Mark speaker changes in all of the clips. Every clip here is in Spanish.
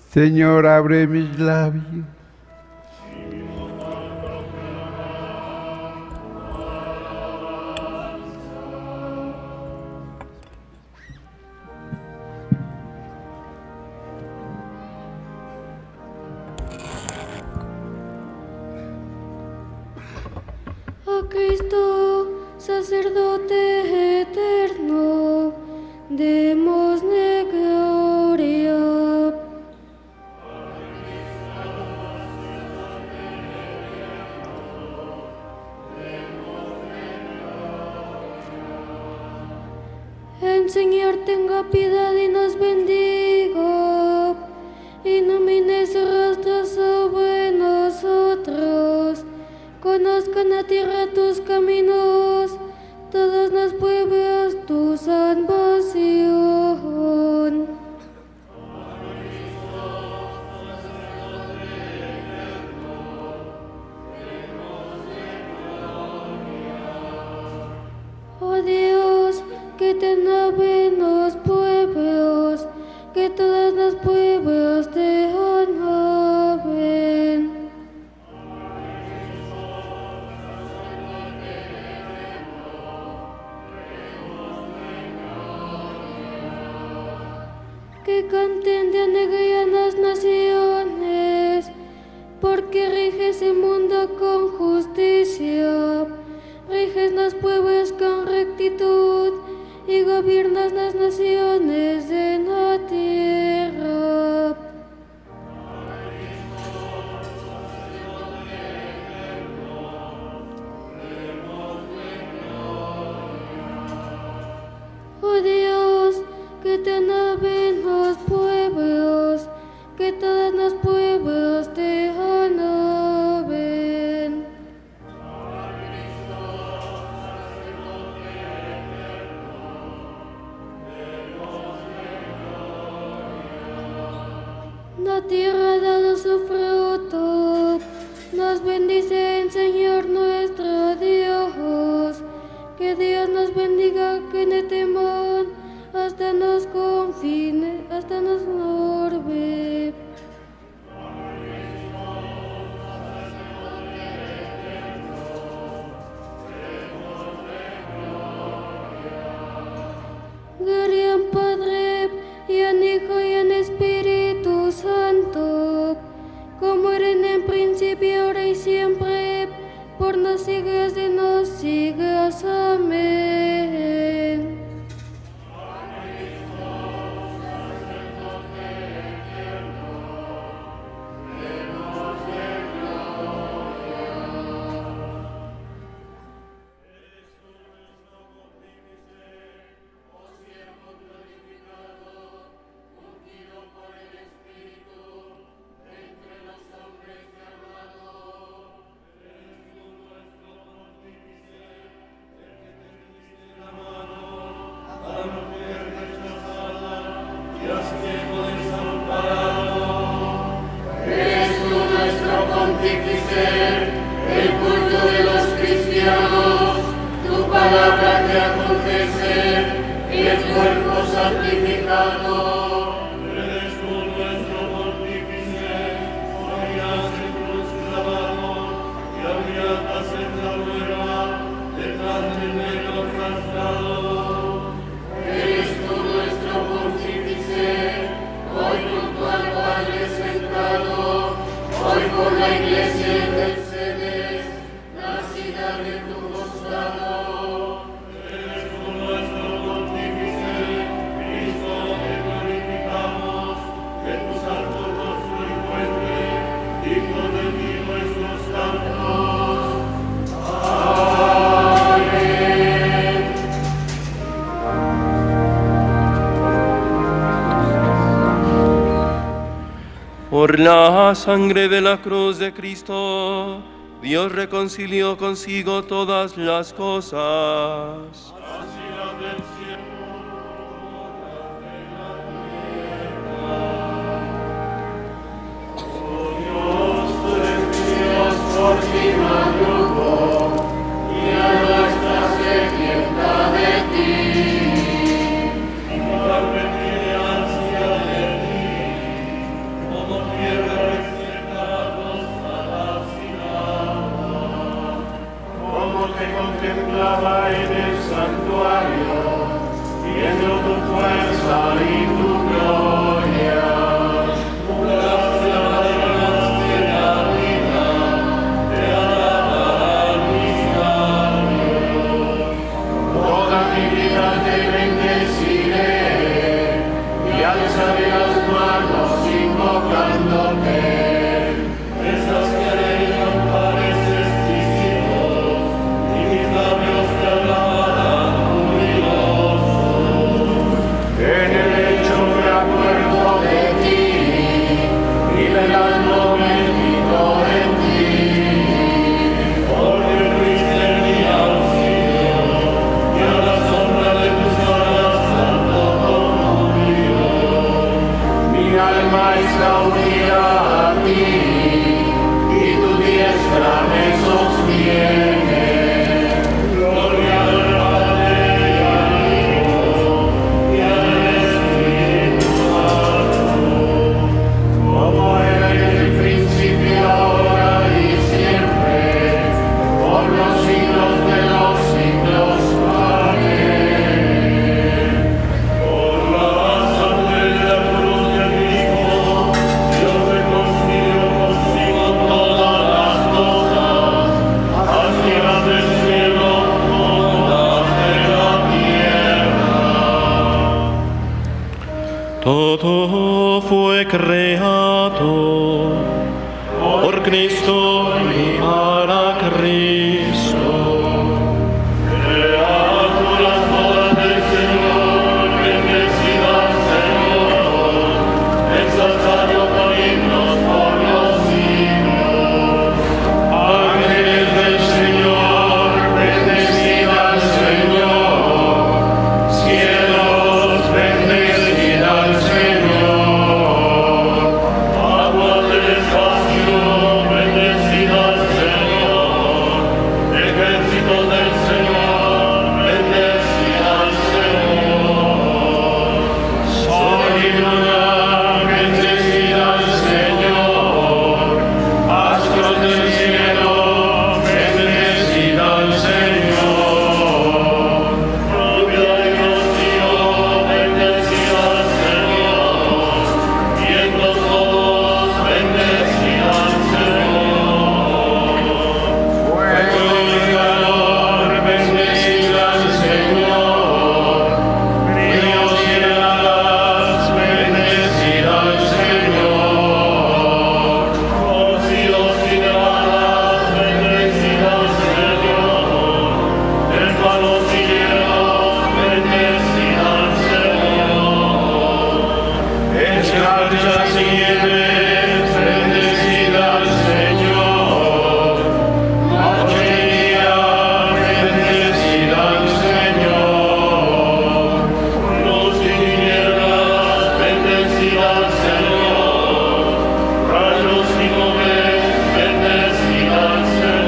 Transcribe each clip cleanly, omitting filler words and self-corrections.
Speaker 1: Señor, abre mis labios.
Speaker 2: A Cristo, sacerdote eterno, démosle gloria. El Señor tenga piedad y nos bendiga, ilumine su rostro sobre nosotros, conozcan a tierra tus caminos, todos los pueblos tu salvación. Oh Dios, que te alaben los pueblos, que todos los pueblos te alaben. Que canten de alegría las naciones, porque riges el mundo con justicia, riges los pueblos con rectitud y gobiernas las naciones de la tierra. Oh Dios, que te alaben los pueblos, que todos los pueblos te alaben. La tierra ha dado su fruto, nos bendice el Señor nuestro Dios. Que Dios nos bendiga, que le teman hasta los confines, hasta los orbes. Gloria al Padre, y al Hijo, y al Espíritu Santo, como era en el principio, ahora y siempre, por los siglos de los siglos. Amén.
Speaker 3: Por la sangre de la cruz de Cristo, Dios reconcilió consigo todas las cosas.
Speaker 4: contemplaba en el santuario, viendo tu fuerza y tu gloria. Toda mi vida te bendeciré y alzaré las manos invocándote. Estas que haré cantares testigos y mis labios te alabarán jubilosos. En el hecho me acuerdo de ti y velándome fijo en ti, porque fuiste mi auxilio y a la sombra de tus alas santo conmigo. Mi alma está unida a ti y tu diestra me sostiene. Gloria al Padre y al Hijo y al Espíritu Santo, como era en el principio, ahora y siempre, por los siglos de los siglos. Amén. Por la sangre de la cruz de Cristo, Dios reconcilió consigo todas las cosas, así las del cielo como las de la tierra.
Speaker 5: Todo fue creado por Cristo y para Cristo.
Speaker 4: Criaturas todas del Señor, bendecida al Señor, exaltado con himnos por los siglos. Ángeles del Señor, bendecida al Señor, cielos, bendecida al Señor, aguas del espacio, bendecida al Señor, ejércitos del Señor, bendecida al Señor, sol y luna, bendecida al Señor, astros del cielo, bendecida al Señor, lluvia y rocío, bendecida al Señor, vientos todos, bendecida al Señor, fuego y calor, bendecida al Señor, ríos y heladas, bendecida al Señor, rocíos y nevadas, bendecida al Señor, témpanos y hielos, bendecida al Señor, escarchas y nieves, bendecida al Señor, noche y día, bendecida al Señor, luz y tinieblas, bendecida al Señor, rayos y nubes, bendecida al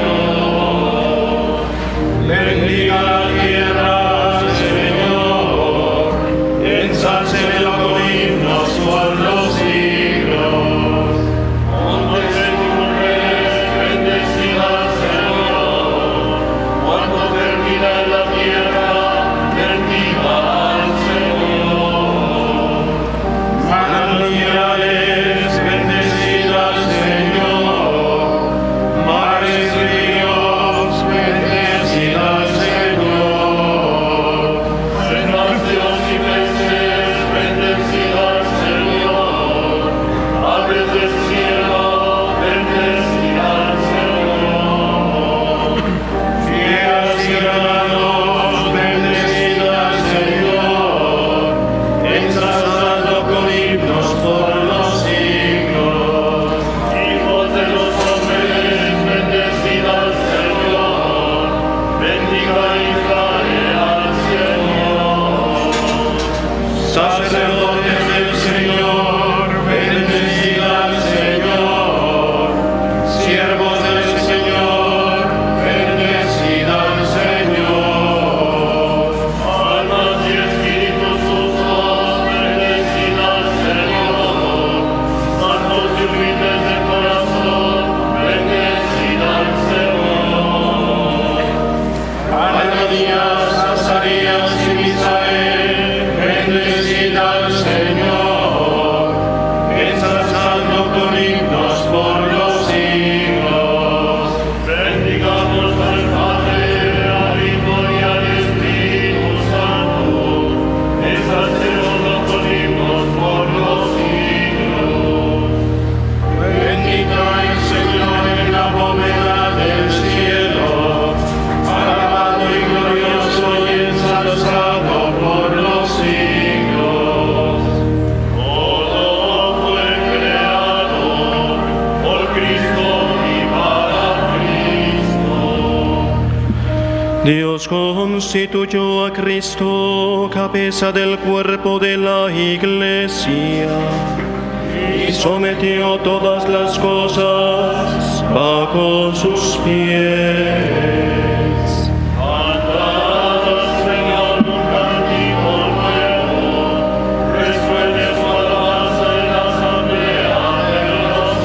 Speaker 4: Señor. Bendiga la tierra al Señor, ensálcelo con himnos por los siglos. Montes y cumbres, bendecida al Señor, cuando termina en la tierra, bendiga al Señor. Manantiales, bendecida al Señor, mares y ríos, bendecida al Señor, cetáceos y peces, bendecida al Señor, aves del cielo, bendecida al Señor, fieras y ganados, bendecida al Señor, ensalzando con himnos por los siglos, hijos de los hombres, bendecida al Señor, bendiga Israel al Señor, sacerdotes del Señor, bendecida al Señor, siervos del Señor, bendecida al Señor, almas y espíritus justos, bendecida al Señor, santos y humildes de corazón, bendecida al Señor.
Speaker 5: Ananías, Azarías y Misael, bendecid al Señor, ensalzando con himnos por los siglos.
Speaker 4: Bendigamos al Padre, al Hijo y al Espíritu Santo, ensalcémoslo con himnos por los siglos.
Speaker 5: Bendito el Señor en la bóveda del cielo, alabado y glorioso y ensalzado por los siglos.
Speaker 4: Todo fue creado por Cristo y para Cristo.
Speaker 5: Dios constituyó a Cristo cabeza del cuerpo de la Iglesia y sometió todas las cosas bajo sus pies.
Speaker 4: Cantad al Señor un cántico nuevo, resuene su alabanza en la asamblea de los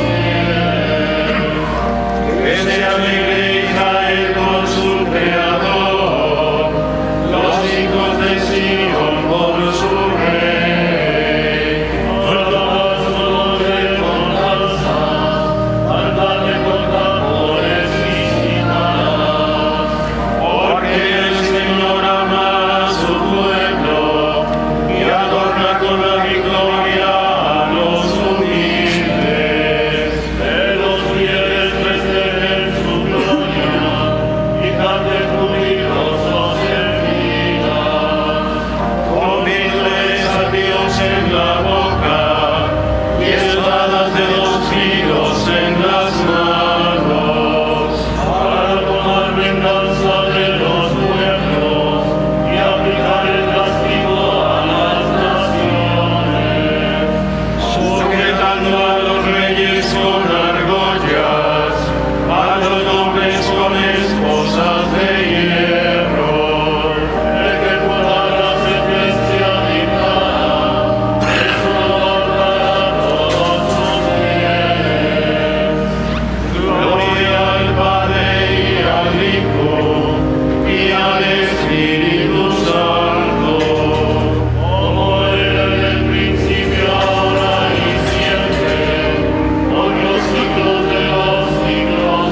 Speaker 4: fieles.
Speaker 5: Que se alegre Israel por su Creador, los hijos de Sion por su Rey.
Speaker 4: Alabad su nombre con danza, cantadle con tambores y cítaras.
Speaker 5: Porque el Señor ama a su pueblo y adorna con la victoria a los humildes.
Speaker 4: Que los fieles festejen su gloria y canten jubilosos en vida.
Speaker 5: Convidles a Dios en la boca y espadas de dos filos en las manos.
Speaker 4: Para tomar venganza de los pueblos y aplicar el castigo a las naciones.
Speaker 5: Sujetando a los reyes con argollas, a los nobles con esposas de hierro.
Speaker 4: Ejecutar la sentencia dictada, es un honor para todos sus fieles.
Speaker 5: Gloria al Padre y al Hijo y al Espíritu Santo.
Speaker 4: Como era en el principio, ahora y siempre, por los siglos de los siglos.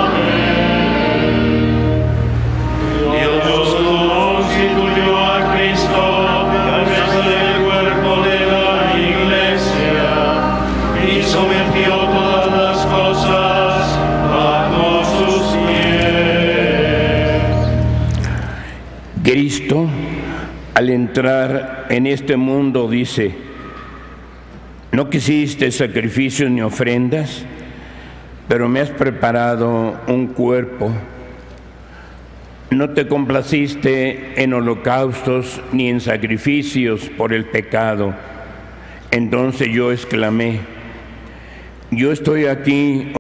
Speaker 4: Amén.
Speaker 5: Dios constituyó a Cristo cabeza del cuerpo de la Iglesia y sometió todas las cosas bajo sus pies.
Speaker 1: Cristo, al entrar en este mundo, dice: no quisiste sacrificios ni ofrendas, pero me has preparado un cuerpo. No te complaciste en holocaustos ni en sacrificios por el pecado. Entonces yo exclamé: yo estoy aquí,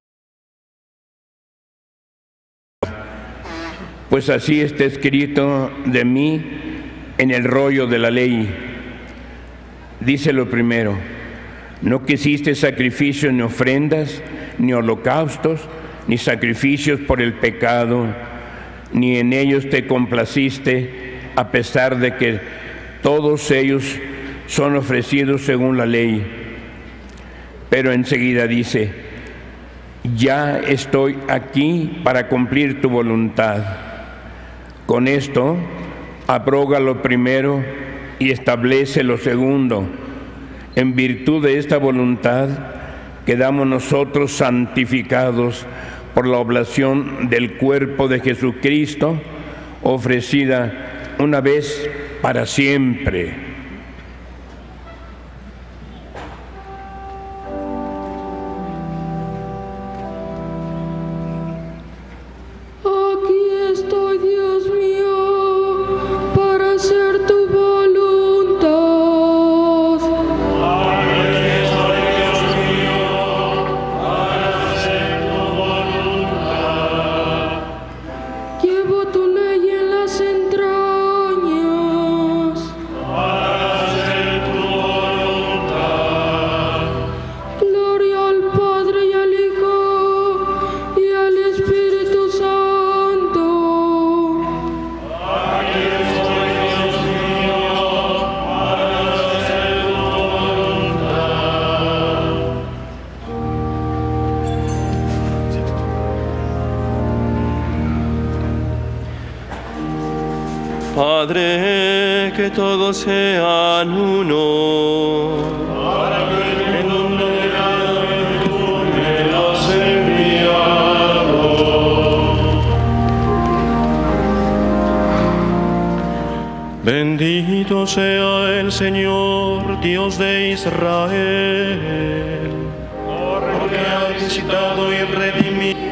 Speaker 1: pues así está escrito de mí en el rollo de la ley. Dice lo primero: no quisiste sacrificios ni ofrendas, ni holocaustos, ni sacrificios por el pecado, ni en ellos te complaciste, a pesar de que todos ellos son ofrecidos según la ley. Pero enseguida dice: ya estoy aquí para cumplir tu voluntad. Con esto, abroga lo primero y establece lo segundo. En virtud de esta voluntad, quedamos nosotros santificados por la oblación del cuerpo de Jesucristo, ofrecida una vez para siempre.
Speaker 2: Aquí estoy, Dios mío, para hacer tu voluntad. Llevo tu ley en las entrañas.
Speaker 3: Padre, que todos sean uno.
Speaker 5: Para que el mundo de la virtud me los enviado.
Speaker 6: Bendito sea el Señor, Dios de Israel, porque ha visitado y redimido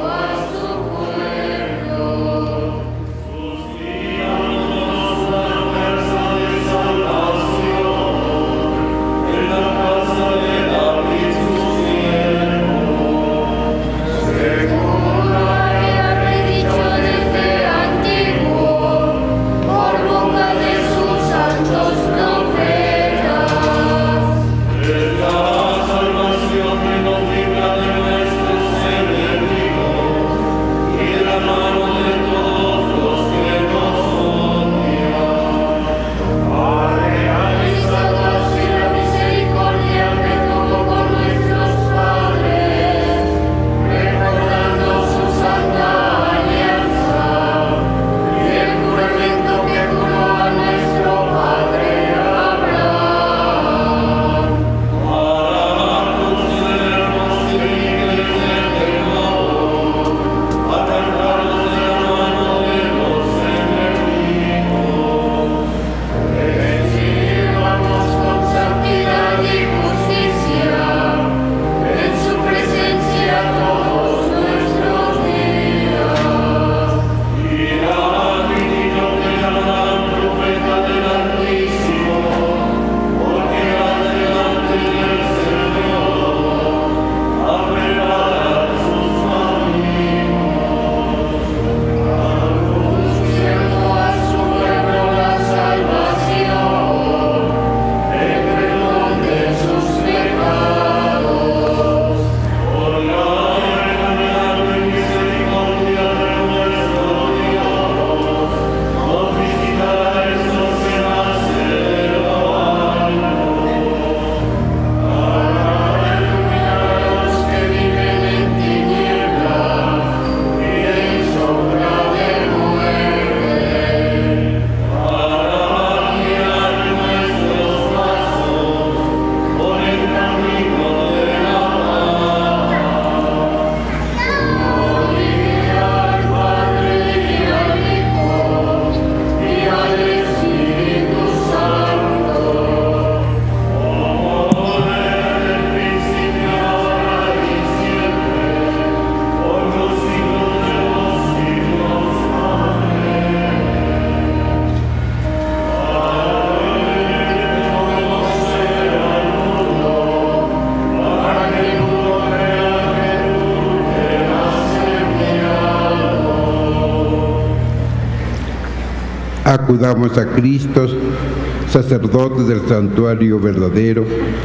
Speaker 7: Acudamos a Cristo, sacerdote del santuario verdadero,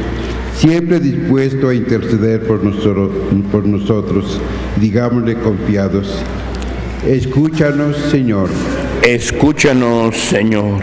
Speaker 7: siempre dispuesto a interceder por nosotros. Digámosle confiados: escúchanos, Señor.
Speaker 1: Escúchanos, Señor.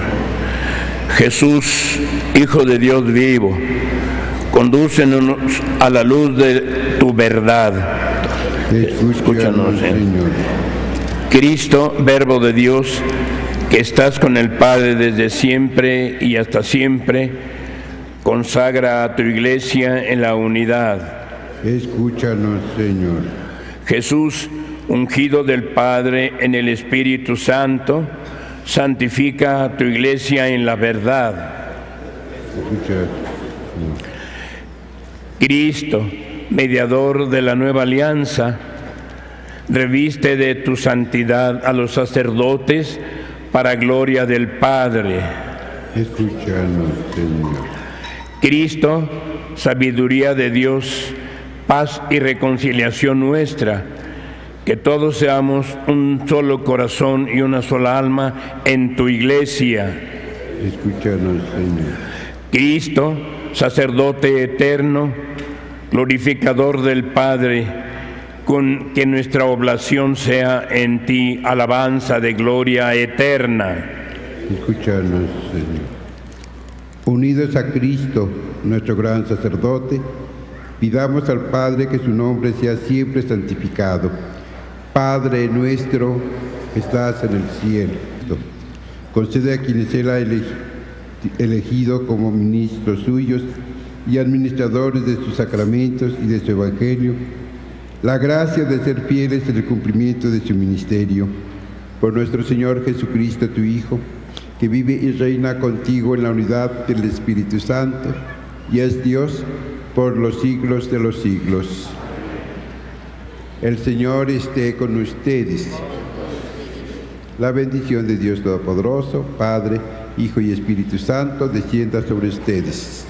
Speaker 1: Jesús, Hijo de Dios vivo, condúcenos a la luz de tu verdad.
Speaker 7: Escúchanos, Señor.
Speaker 1: Cristo, Verbo de Dios, que estás con el Padre desde siempre y hasta siempre, consagra a tu Iglesia en la unidad.
Speaker 7: Escúchanos, Señor.
Speaker 1: Jesús, ungido del Padre en el Espíritu Santo, santifica a tu Iglesia en la verdad.
Speaker 7: Escúchanos.
Speaker 1: Cristo, mediador de la nueva alianza, reviste de tu santidad a los sacerdotes para gloria del Padre.
Speaker 7: Escúchanos, Señor.
Speaker 1: Cristo, sabiduría de Dios, paz y reconciliación nuestra, que todos seamos un solo corazón y una sola alma en tu Iglesia.
Speaker 7: Escúchanos, Señor.
Speaker 1: Cristo, sacerdote eterno, glorificador del Padre, con que nuestra oblación sea en ti alabanza de gloria eterna.
Speaker 7: Escúchanos, Señor. Unidos a Cristo, nuestro gran sacerdote, pidamos al Padre que su nombre sea siempre santificado. Padre nuestro que estás en el cielo, concede a quienes Él ha elegido como ministros suyos y administradores de sus sacramentos y de su Evangelio, la gracia de ser fieles en el cumplimiento de su ministerio. Por nuestro Señor Jesucristo, tu Hijo, que vive y reina contigo en la unidad del Espíritu Santo, y es Dios por los siglos de los siglos. El Señor esté con ustedes. La bendición de Dios Todopoderoso, Padre, Hijo y Espíritu Santo, descienda sobre ustedes.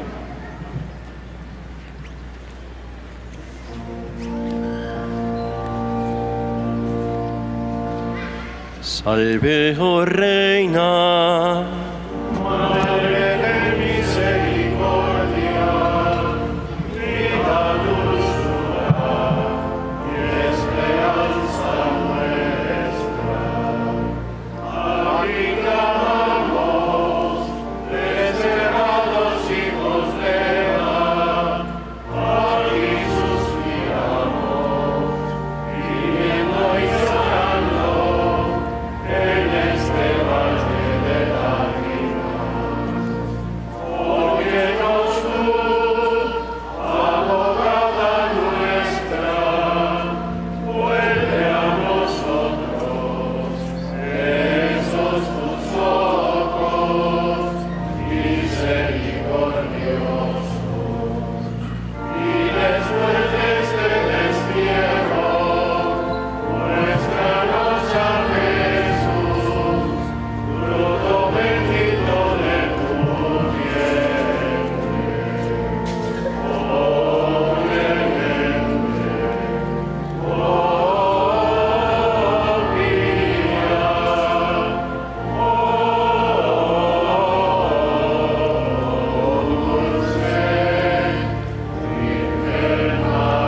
Speaker 3: Salve, oh Reina.
Speaker 5: Madre de misericordia, vida, dulzura y esperanza nuestra. A ti clamamos, desterrados hijos de Eva, a ti suspiramos, viviendo y llorando en este valle de lágrimas. Óyenos tú, abogada nuestra, vuelve a nosotros esos tus ojos misericordiosos. Y después de este destierro, muéstranos a Jesús, fruto bendito de tu vientre. Oh clemente, oh pía, oh dulce Virgen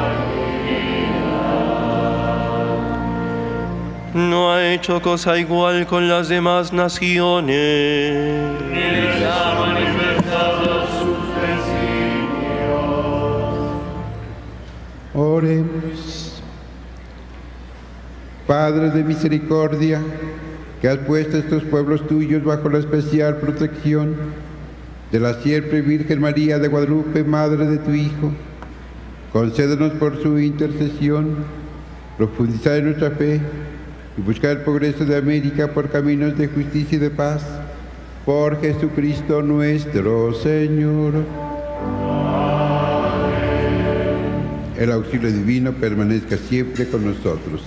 Speaker 5: María.
Speaker 3: No ha hecho cosa igual con las demás naciones.
Speaker 5: Ni les ha manifestado sus designios.
Speaker 7: Oremos. Padre de misericordia, que has puesto a estos pueblos tuyos bajo la especial protección de la siempre Virgen María de Guadalupe, Madre de tu Hijo, concédenos por su intercesión profundizar en nuestra fe y buscar el progreso de América por caminos de justicia y de paz. Por Jesucristo nuestro Señor. El auxilio divino permanezca siempre con nosotros.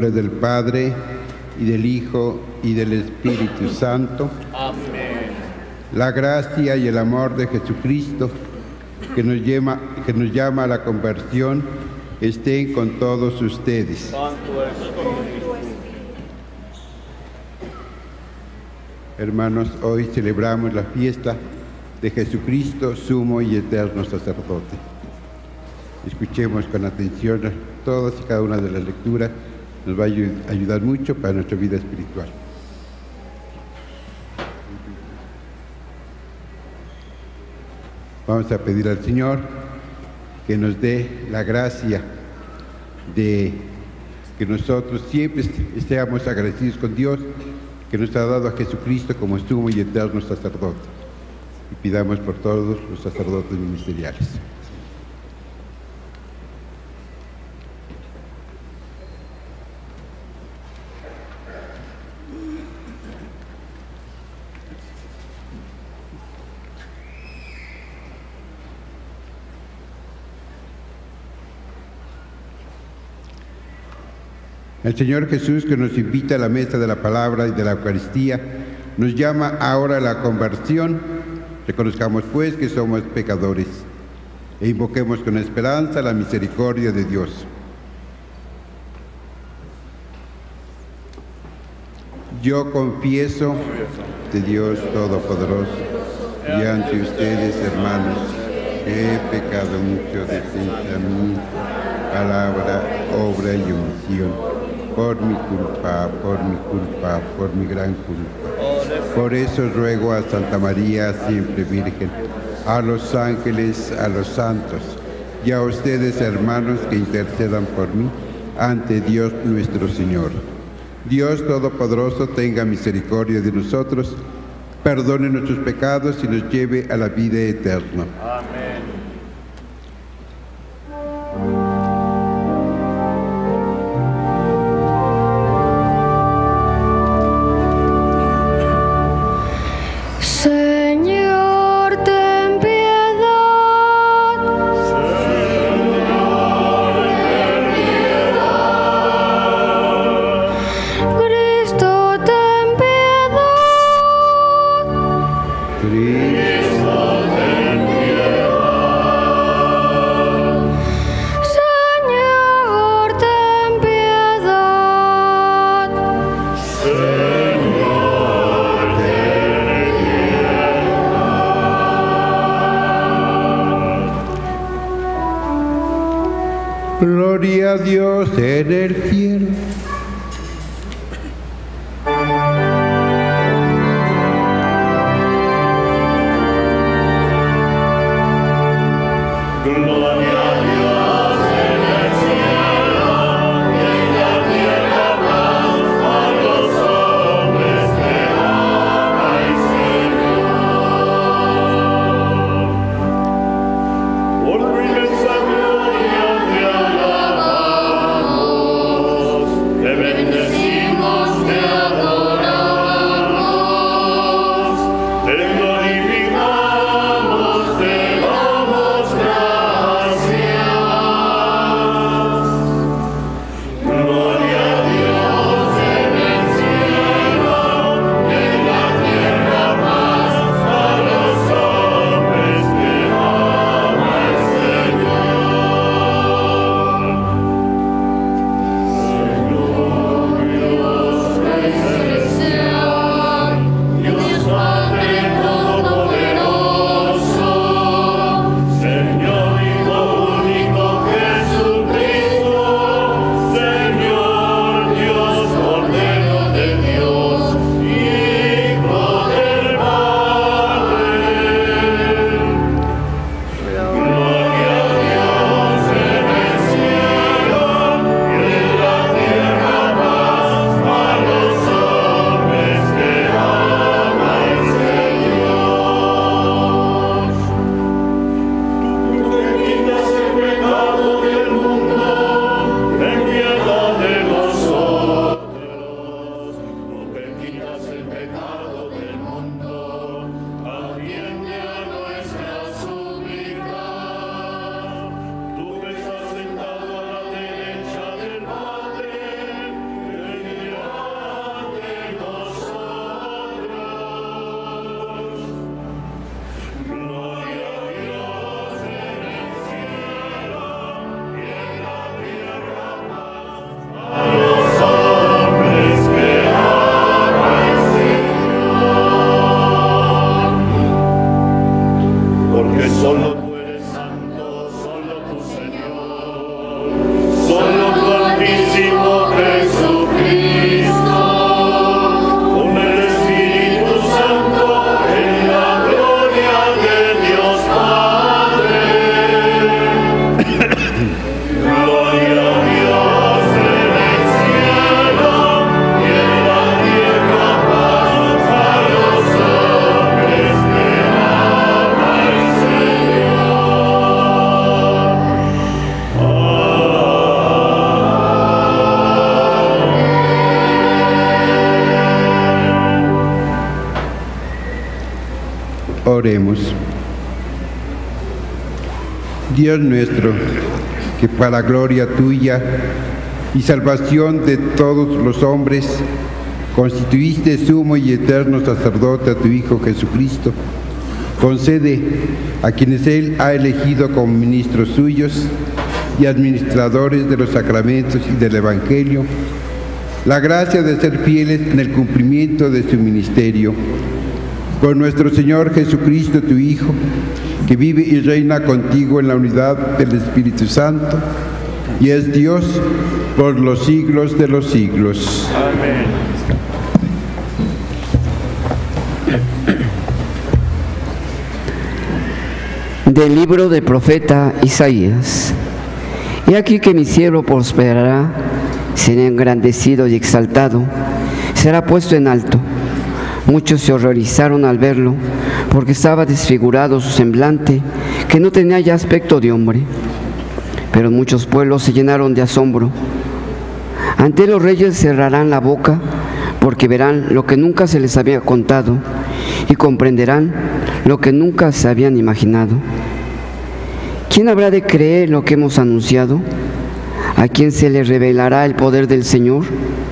Speaker 7: nombre del Padre, y del Hijo, y del Espíritu Santo.
Speaker 8: Amén.
Speaker 7: La gracia y el amor de Jesucristo, que nos llama a la conversión, estén con todos ustedes.
Speaker 8: Santo es tu Espíritu.
Speaker 7: Hermanos, hoy celebramos la fiesta de Jesucristo, sumo y eterno sacerdote. Escuchemos con atención todas y cada una de las lecturas, nos va a ayudar mucho para nuestra vida espiritual. Vamos a pedir al Señor que nos dé la gracia de que nosotros siempre estemos agradecidos con Dios, que nos ha dado a Jesucristo como sumo y eterno sacerdote. Y pidamos por todos los sacerdotes ministeriales. El Señor Jesús, que nos invita a la mesa de la palabra y de la Eucaristía, nos llama ahora a la conversión. Reconozcamos pues que somos pecadores e invoquemos con esperanza la misericordia de Dios. Yo confieso de Dios Todopoderoso y ante ustedes, hermanos, que he pecado mucho de pensamiento, palabra, obra y omisión. Por mi culpa, por mi gran culpa. Por eso ruego a Santa María, siempre Virgen, a los ángeles, a los santos, y a ustedes, hermanos, que intercedan por mí ante Dios nuestro Señor. Dios Todopoderoso tenga misericordia de nosotros, perdone nuestros pecados y nos lleve a la vida eterna.
Speaker 8: Amén.
Speaker 2: Señor, ten piedad. Cristo, ten piedad.
Speaker 7: Cristo, ten
Speaker 2: piedad. Señor, ten piedad.
Speaker 7: Gloria a Dios en el cielo.
Speaker 5: Gloria a Dios en el cielo y en la tierra paz a los hombres que ama el Señor. Por tu inmensa gloria te alabamos,
Speaker 7: Oremos. Dios nuestro, que para gloria tuya y salvación de todos los hombres, constituiste sumo y eterno sacerdote a tu Hijo Jesucristo, concede a quienes Él ha elegido como ministros suyos y administradores de los sacramentos y del Evangelio, la gracia de ser fieles en el cumplimiento de su ministerio. Por nuestro Señor Jesucristo, tu Hijo, que vive y reina contigo en la unidad del Espíritu Santo, y es Dios por los siglos de los siglos.
Speaker 8: Amén.
Speaker 9: Del libro del profeta Isaías. He aquí que mi siervo prosperará, será engrandecido y exaltado, será puesto en alto. Muchos se horrorizaron al verlo, porque estaba desfigurado su semblante, que no tenía ya aspecto de hombre. Pero muchos pueblos se llenaron de asombro. Ante los reyes cerrarán la boca, porque verán lo que nunca se les había contado, y comprenderán lo que nunca se habían imaginado. ¿Quién habrá de creer lo que hemos anunciado? ¿A quién se le revelará el poder del Señor?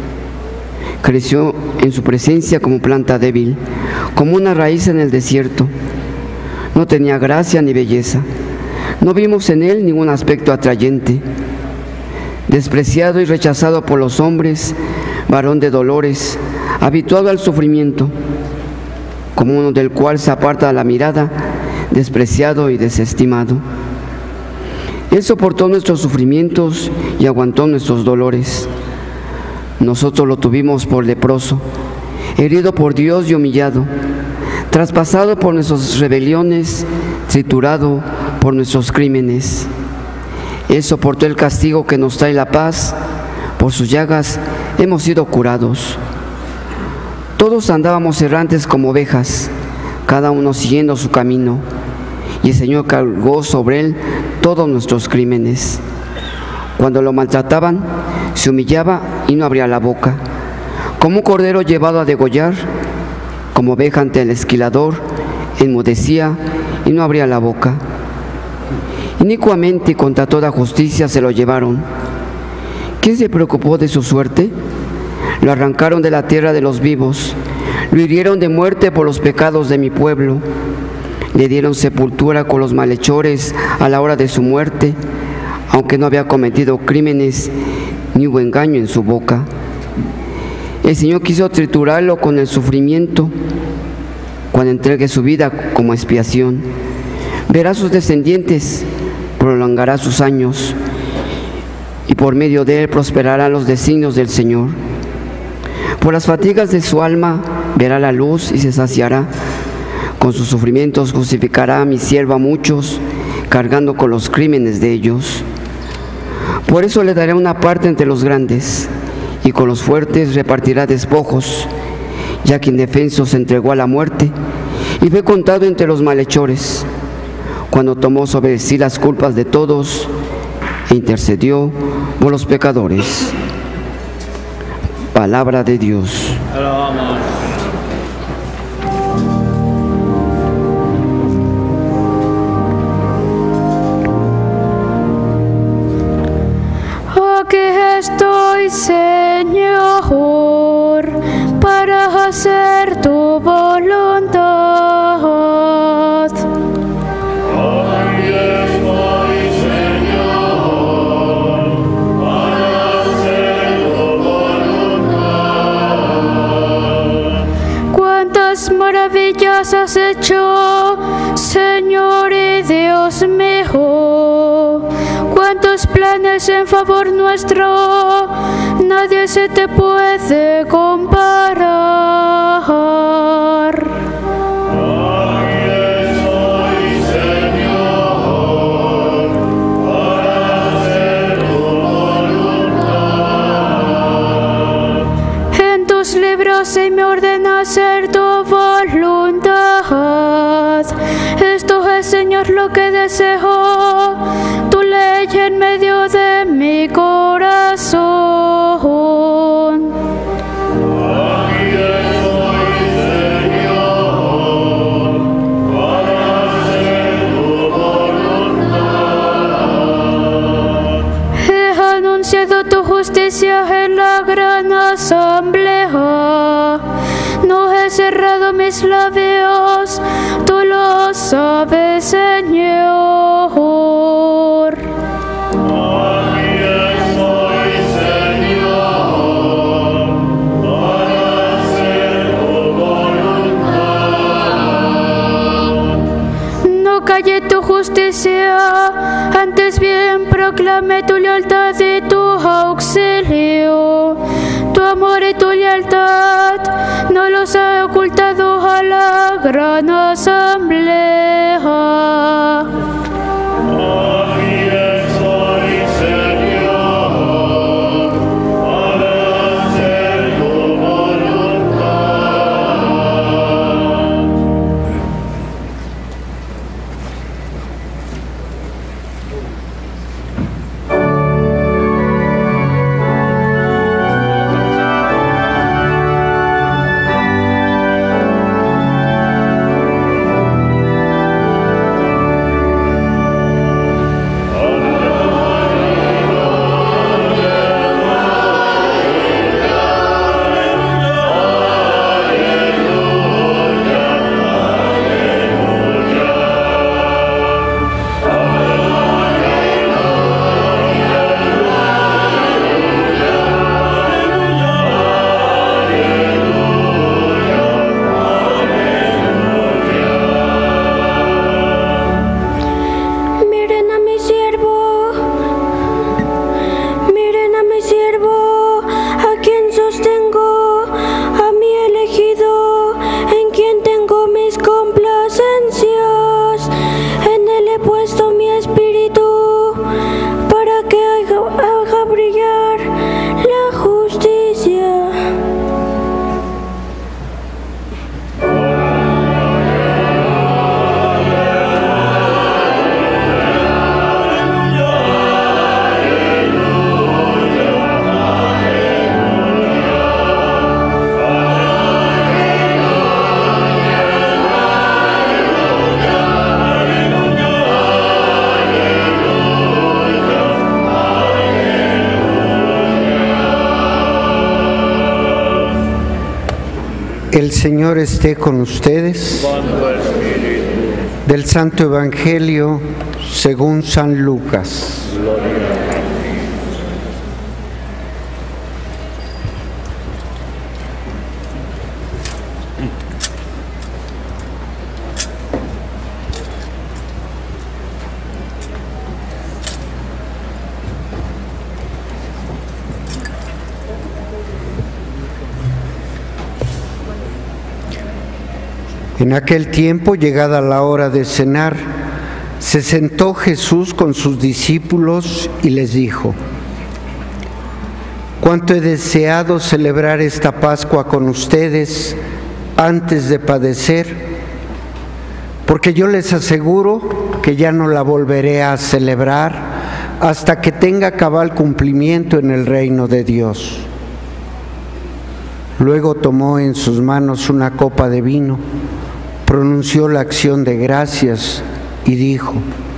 Speaker 9: Creció en su presencia como planta débil, como una raíz en el desierto. No tenía gracia ni belleza. No vimos en él ningún aspecto atrayente. Despreciado y rechazado por los hombres, varón de dolores, habituado al sufrimiento, como uno del cual se aparta la mirada, despreciado y desestimado. Él soportó nuestros sufrimientos y aguantó nuestros dolores. Nosotros lo tuvimos por leproso, herido por Dios y humillado, traspasado por nuestras rebeliones, triturado por nuestros crímenes. Él soportó el castigo que nos trae la paz, por sus llagas hemos sido curados. Todos andábamos errantes como ovejas, cada uno siguiendo su camino, y el Señor cargó sobre él todos nuestros crímenes. Cuando lo maltrataban, se humillaba y no abría la boca. Como un cordero llevado a degollar, como oveja ante el esquilador, enmudecía y no abría la boca. Inicuamente y contra toda justicia se lo llevaron. ¿Quién se preocupó de su suerte? Lo arrancaron de la tierra de los vivos, lo hirieron de muerte por los pecados de mi pueblo. Le dieron sepultura con los malhechores a la hora de su muerte, aunque no había cometido crímenes ni hubo engaño en su boca. El Señor quiso triturarlo con el sufrimiento, cuando entregue su vida como expiación. Verá sus descendientes, prolongará sus años, y por medio de él prosperarán los designios del Señor. Por las fatigas de su alma verá la luz y se saciará. Con sus sufrimientos justificará a mi siervo a muchos, cargando con los crímenes de ellos. Por eso le daré una parte entre los grandes, y con los fuertes repartirá despojos, ya que indefenso se entregó a la muerte, y fue contado entre los malhechores, cuando tomó sobre sí las culpas de todos, e intercedió por los pecadores. Palabra de Dios.
Speaker 8: Alabamos.
Speaker 2: Aquí estoy, Señor, para hacer tu voluntad.
Speaker 4: Aquí estoy, Señor, para hacer tu voluntad.
Speaker 2: Cuántas maravillas has hecho, Señor y Dios mío. Cuántos planes en favor nuestro, nadie se te puede comparar.
Speaker 4: Aquí estoy, Señor, para hacer tu voluntad.
Speaker 2: En tus libros se me ordena hacer tu voluntad. Esto es, Señor, lo que deseo, tu ley en medio de mi corazón.
Speaker 4: Aquí estoy, Señor,
Speaker 2: cerrado mis labios, tú lo sabes, Señor.
Speaker 4: Aquí estoy, Señor, para hacer tu voluntad.
Speaker 2: No calle tu justicia, antes bien proclame tu lealtad y tu auxilio. Tu amor y tu lealtad no los ha ocultado a la gran asamblea.
Speaker 4: Aquí estoy, Señor, para hacer tu voluntad.
Speaker 10: El Señor esté con ustedes. Del Santo Evangelio según San Lucas. En aquel tiempo, llegada la hora de cenar, se sentó Jesús con sus discípulos y les dijo: «Cuánto he deseado celebrar esta Pascua con ustedes antes de padecer, porque yo les aseguro que ya no la volveré a celebrar hasta que tenga cabal cumplimiento en el reino de Dios». Luego tomó en sus manos una copa de vino, pronunció la acción de gracias y dijo: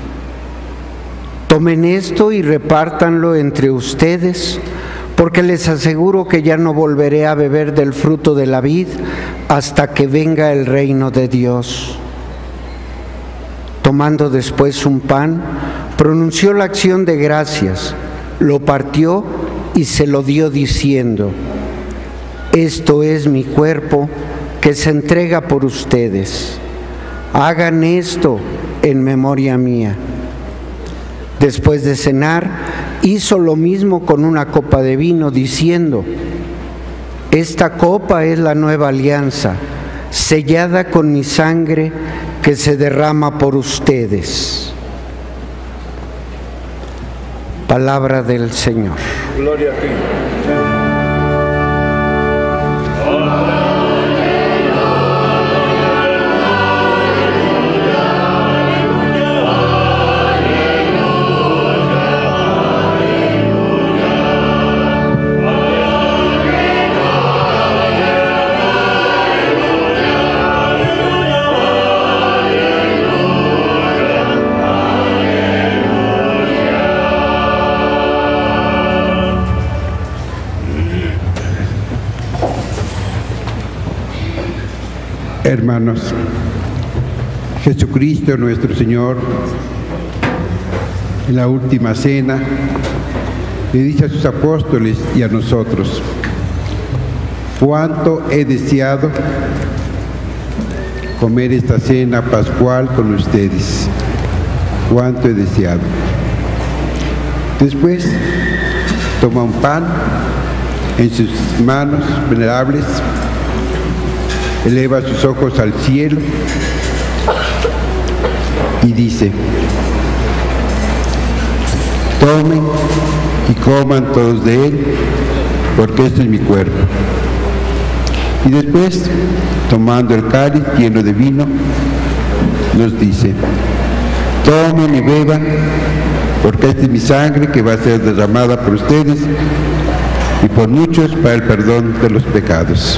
Speaker 10: «Tomen esto y repártanlo entre ustedes, porque les aseguro que ya no volveré a beber del fruto de la vid hasta que venga el reino de Dios». Tomando después un pan, pronunció la acción de gracias, lo partió y se lo dio diciendo: «Esto es mi cuerpo que se entrega por ustedes. Hagan esto en memoria mía». Después de cenar, hizo lo mismo con una copa de vino, diciendo: «Esta copa es la nueva alianza, sellada con mi sangre que se derrama por ustedes». Palabra del Señor.
Speaker 8: Gloria a ti.
Speaker 7: Hermanos, Jesucristo nuestro Señor, en la última cena, le dice a sus apóstoles y a nosotros: cuánto he deseado comer esta cena pascual con ustedes, cuánto he deseado. Después toma un pan en sus manos venerables, eleva sus ojos al cielo y dice: tomen y coman todos de él, porque este es mi cuerpo. Y después, tomando el cáliz lleno de vino, nos dice: tomen y beban, porque esta es mi sangre que va a ser derramada por ustedes y por muchos para el perdón de los pecados.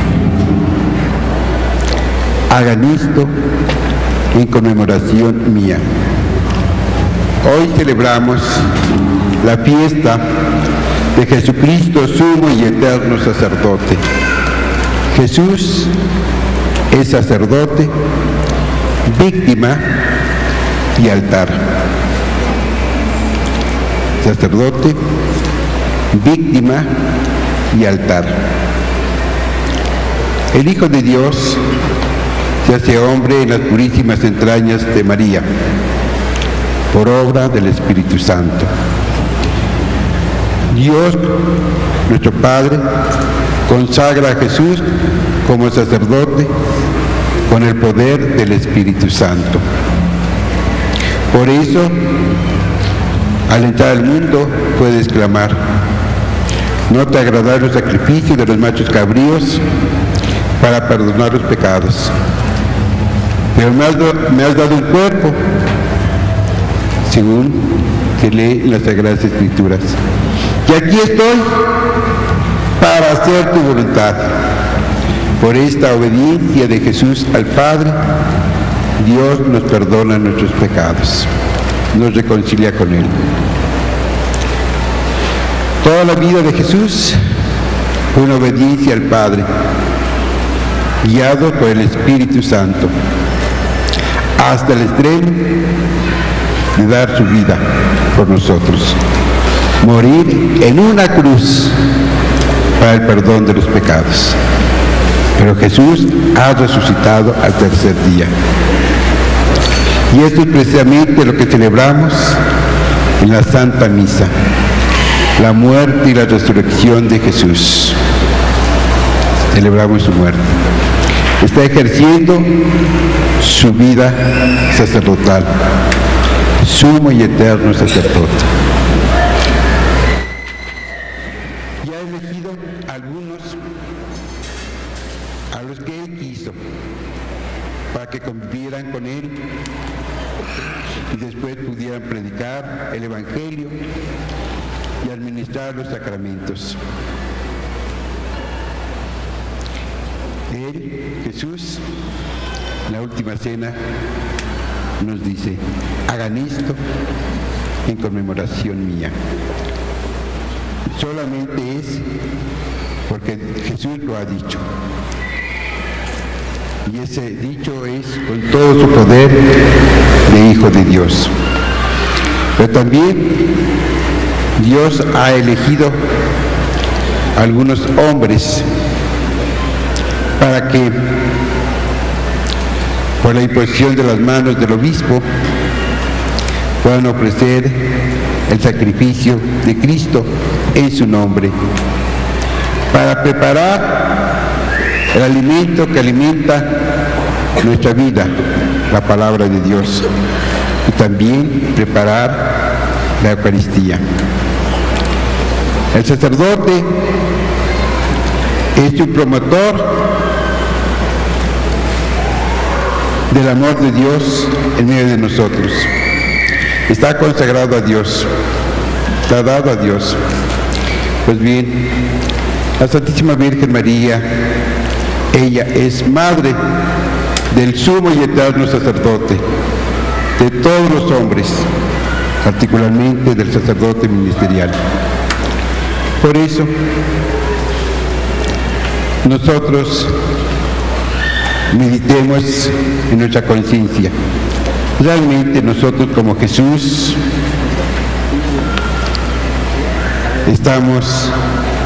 Speaker 7: Hagan esto en conmemoración mía. Hoy celebramos la fiesta de Jesucristo, sumo y eterno sacerdote. Jesús es sacerdote, víctima y altar. Sacerdote, víctima y altar. El Hijo de Dios se hace hombre en las purísimas entrañas de María, por obra del Espíritu Santo. Dios, nuestro Padre, consagra a Jesús como sacerdote con el poder del Espíritu Santo. Por eso, al entrar al mundo, puede exclamar: no te agradaron los sacrificios de los machos cabríos para perdonar los pecados, pero me has dado un cuerpo, según se lee en las Sagradas Escrituras. Y aquí estoy para hacer tu voluntad. Por esta obediencia de Jesús al Padre, Dios nos perdona nuestros pecados, nos reconcilia con Él. Toda la vida de Jesús fue una obediencia al Padre, guiado por el Espíritu Santo, hasta el extremo de dar su vida por nosotros, morir en una cruz para el perdón de los pecados. Pero Jesús ha resucitado al tercer día. Y esto es precisamente lo que celebramos en la Santa Misa, la muerte y la resurrección de Jesús. Celebramos su muerte. Está ejerciendo su vida sacerdotal, sumo y eterno sacerdote. Y ha elegido algunos a los que Él quiso para que convivieran con Él y después pudieran predicar el Evangelio y administrar los sacramentos. Él, Jesús, en la última cena nos dice: hagan esto en conmemoración mía. Solamente es porque Jesús lo ha dicho. Y ese dicho es con todo su poder de Hijo de Dios. Pero también Dios ha elegido a algunos hombres para que, por la imposición de las manos del obispo, puedan ofrecer el sacrificio de Cristo en su nombre, para preparar el alimento que alimenta nuestra vida, la palabra de Dios, y también preparar la Eucaristía. El sacerdote es un promotor del amor de Dios en medio de nosotros. Está consagrado a Dios, está dado a Dios. Pues bien, la Santísima Virgen María, ella es madre del sumo y eterno sacerdote, de todos los hombres, particularmente del sacerdote ministerial. Por eso, nosotros meditemos en nuestra conciencia. Realmente nosotros como Jesús estamos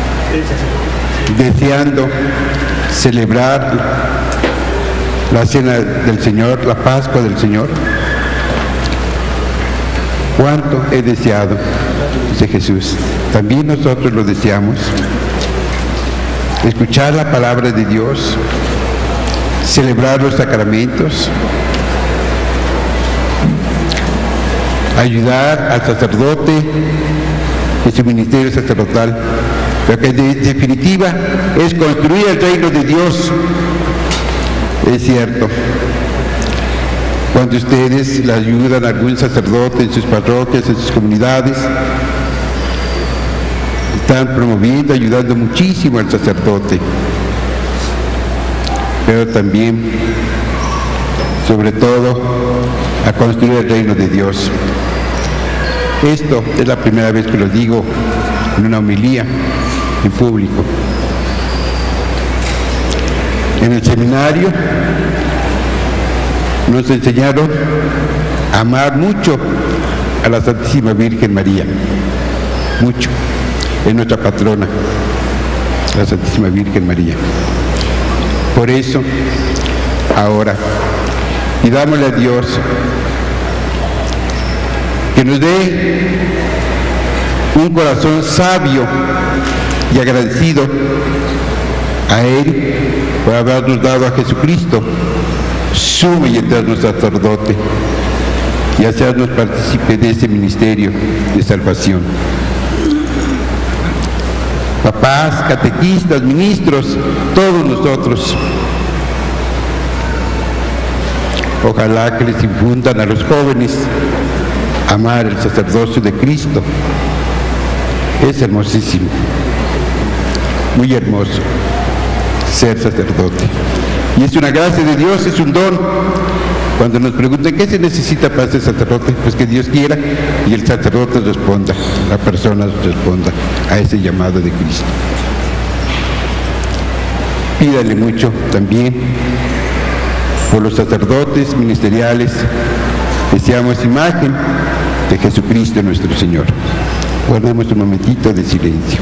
Speaker 7: deseando celebrar la cena del Señor, la Pascua del Señor. ¿Cuánto he deseado? Dice Jesús. También nosotros lo deseamos. Escuchar la palabra de Dios, celebrar los sacramentos, ayudar al sacerdote en su ministerio sacerdotal, pero que en definitiva es construir el reino de Dios. Es cierto, cuando ustedes le ayudan a algún sacerdote en sus parroquias, en sus comunidades, están promoviendo, ayudando muchísimo al sacerdote, pero también, sobre todo, a construir el reino de Dios. Esto es la primera vez que lo digo en una homilía en público. En el seminario nos enseñaron a amar mucho a la Santísima Virgen María, mucho. Es nuestra patrona, la Santísima Virgen María. Por eso, ahora, pidámosle a Dios que nos dé un corazón sabio y agradecido a Él por habernos dado a Jesucristo, sumo y eterno sacerdote, y hacernos partícipe de ese ministerio de salvación. Papás, catequistas, ministros, todos nosotros, ojalá que les infundan a los jóvenes amar el sacerdocio de Cristo. Es hermosísimo, muy hermoso ser sacerdote. Y es una gracia de Dios, es un don. Cuando nos preguntan qué se necesita para ser sacerdote, pues que Dios quiera y el sacerdote responda, la persona responda a ese llamado de Cristo. Pídale mucho también por los sacerdotes ministeriales, que seamos imagen de Jesucristo nuestro Señor. Guardemos un momentito de silencio.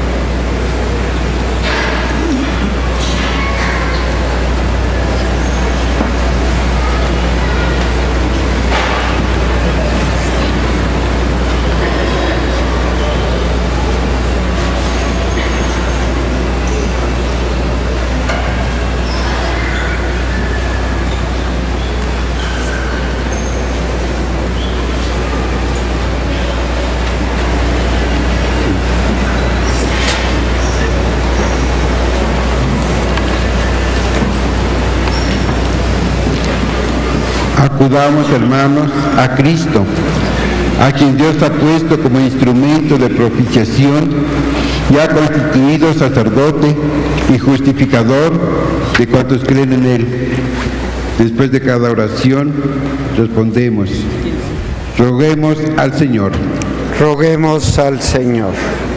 Speaker 7: Acudamos, hermanos, a Cristo, a quien Dios ha puesto como instrumento de propiciación y ha constituido sacerdote y justificador de cuantos creen en Él. Después de cada oración, respondemos: roguemos al Señor.
Speaker 10: Roguemos al Señor.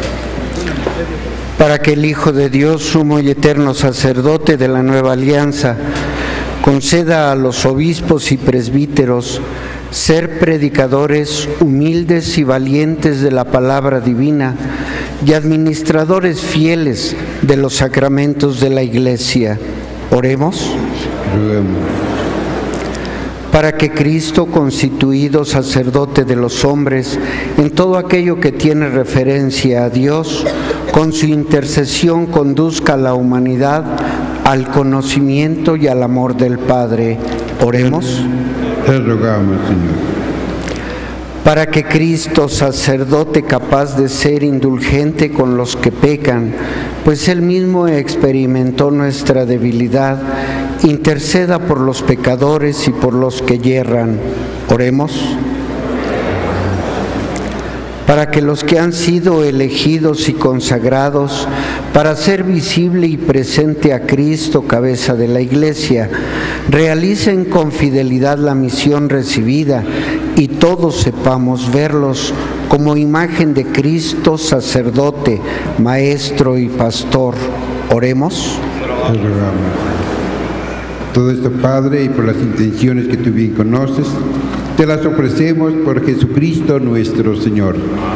Speaker 10: Para que el Hijo de Dios, sumo y eterno sacerdote de la nueva alianza, conceda a los obispos y presbíteros ser predicadores humildes y valientes de la palabra divina y administradores fieles de los sacramentos de la Iglesia. Oremos. Para que Cristo, constituido sacerdote de los hombres, en todo aquello que tiene referencia a Dios, con su intercesión conduzca a la humanidad al conocimiento y al amor del Padre. Oremos.
Speaker 7: Te rogamos, Señor.
Speaker 10: Para que Cristo, sacerdote capaz de ser indulgente con los que pecan, pues Él mismo experimentó nuestra debilidad, interceda por los pecadores y por los que yerran. Oremos. Para que los que han sido elegidos y consagrados para hacer visible y presente a Cristo, cabeza de la Iglesia, realicen con fidelidad la misión recibida y todos sepamos verlos como imagen de Cristo, sacerdote, maestro y pastor. Oremos.
Speaker 7: Todo esto, Padre, y por las intenciones que tú bien conoces, te las ofrecemos por Jesucristo nuestro Señor.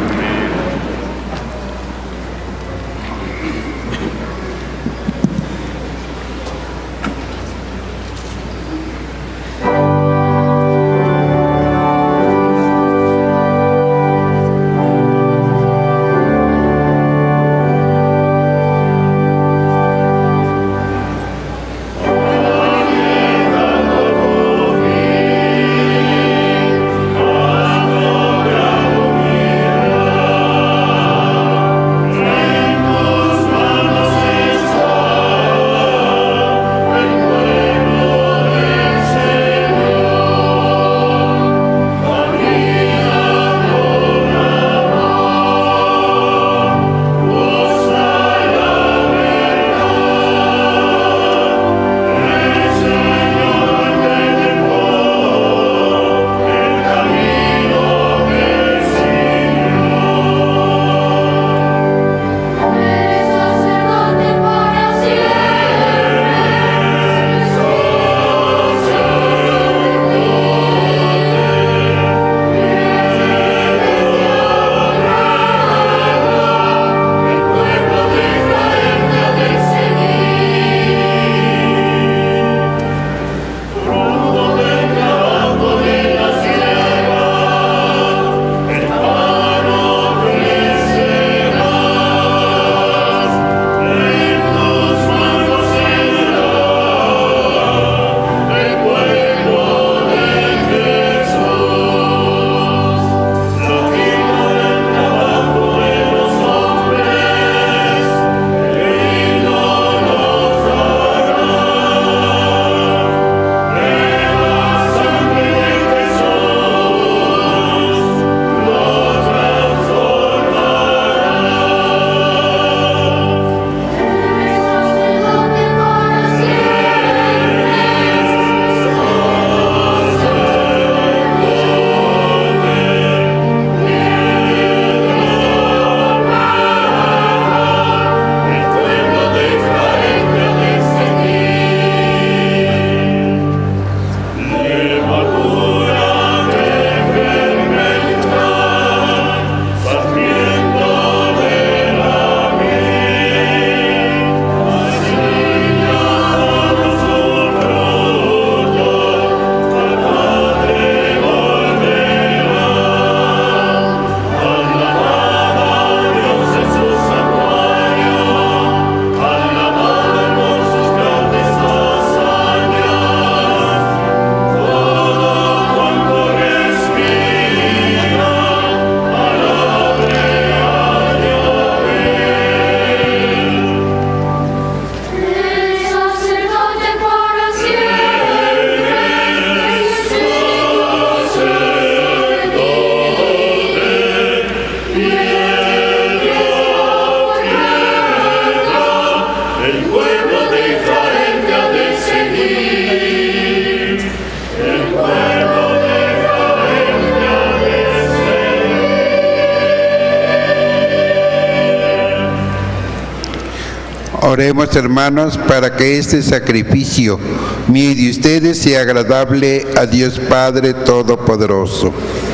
Speaker 7: Oremos, hermanos, para que este sacrificio mío y de ustedes sea agradable a Dios Padre Todopoderoso.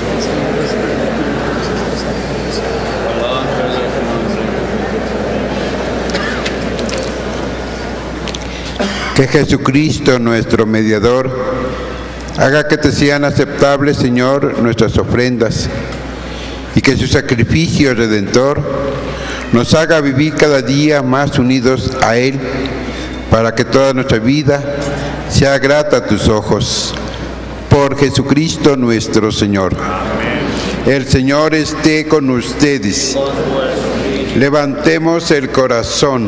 Speaker 7: Que Jesucristo, nuestro mediador, haga que te sean aceptables, Señor, nuestras ofrendas, y que su sacrificio redentor nos haga vivir cada día más unidos a Él, para que toda nuestra vida sea grata a tus ojos. Por Jesucristo nuestro Señor. Amén. El Señor esté con ustedes. Levantemos el corazón.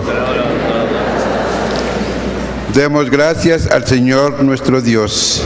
Speaker 7: Demos gracias al Señor nuestro Dios.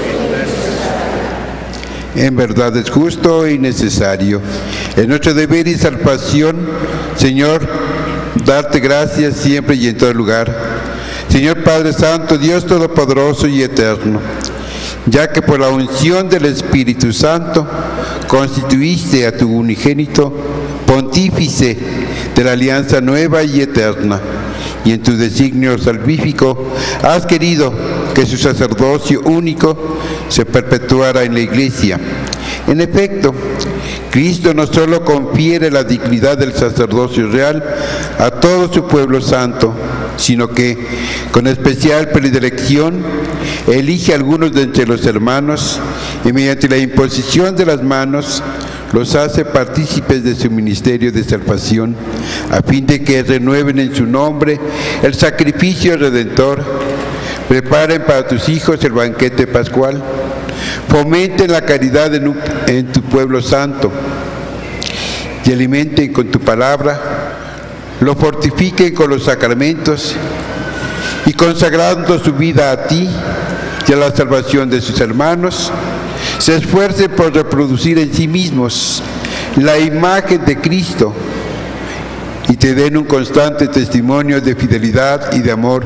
Speaker 7: En verdad es justo y necesario. Es nuestro deber y salvación, Señor, darte gracias siempre y en todo lugar. Señor Padre Santo, Dios Todopoderoso y Eterno, ya que por la unción del Espíritu Santo constituiste a tu unigénito pontífice de la alianza nueva y eterna, y en tu designio salvífico has querido que su sacerdocio único se perpetuara en la Iglesia. En efecto, Cristo no solo confiere la dignidad del sacerdocio real a todo su pueblo santo, sino que, con especial predilección, elige a algunos de entre los hermanos y mediante la imposición de las manos los hace partícipes de su ministerio de salvación, a fin de que renueven en su nombre el sacrificio redentor, preparen para tus hijos el banquete pascual, fomenten la caridad en tu pueblo santo y alimenten con tu palabra, lo fortifiquen con los sacramentos y consagrando su vida a ti y a la salvación de sus hermanos, se esfuercen por reproducir en sí mismos la imagen de Cristo y te den un constante testimonio de fidelidad y de amor.